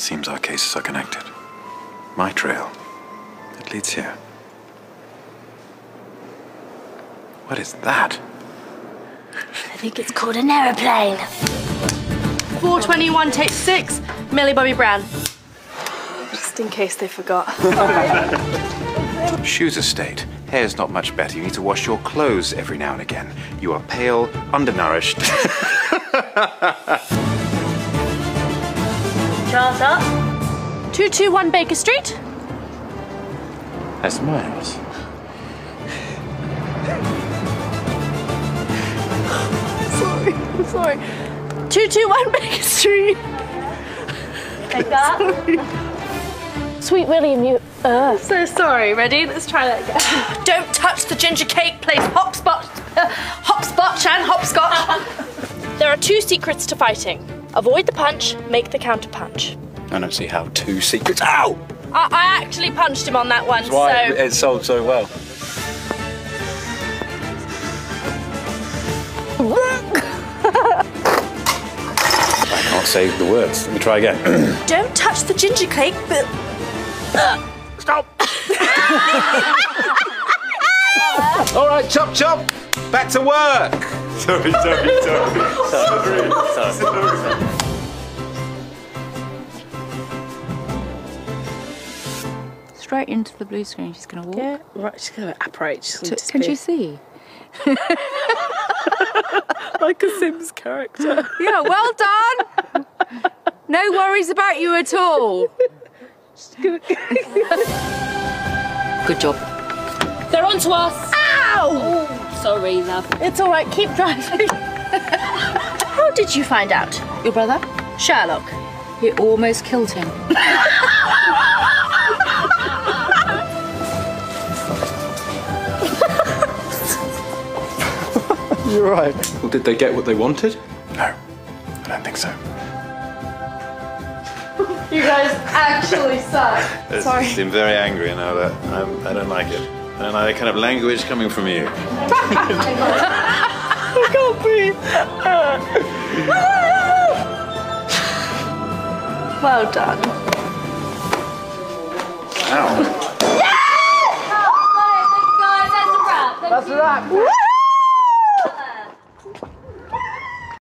It seems our cases are connected. My trail. It leads here. What is that? I think it's called an aeroplane. 421, take 6, Millie Bobby Brown. Just in case they forgot. Shoes estate. Hair's not much better. You need to wash your clothes every now and again. You are pale, undernourished. Chart up. 221 Baker Street. That's my house. I'm sorry. 221 Baker Street. Take that. Sweet William, you... So sorry. Ready? Let's try that again. Don't touch the ginger cake. Place hopscotch and hopscotch. There are 2 secrets to fighting. Avoid the punch, make the counter punch. I don't see how 2 secrets... Ow! I actually punched him on that one, That's why so... it sold so well. I can't say the words. Let me try again. Don't touch the ginger cake, but... Stop! All right, chop, chop. Back to work. Sorry. Straight into the blue screen. She's going to walk. Yeah, right. She's going to apparate. Can you see? Like a Sims character. Yeah, well done. No worries about you at all. Good job. They're on to us. Ow! Oh, sorry, love. It's all right. Keep driving. How did you find out? Your brother? Sherlock. It almost killed him. You're right. Well, did they get what they wanted? No, I don't think so. You guys actually suck. Sorry. You seem very angry, Enola. I don't like it. I don't like that kind of language coming from you. I can't breathe. Well done. Ow. Yeah! Oh, thank you guys. That's a wrap. That's a wrap.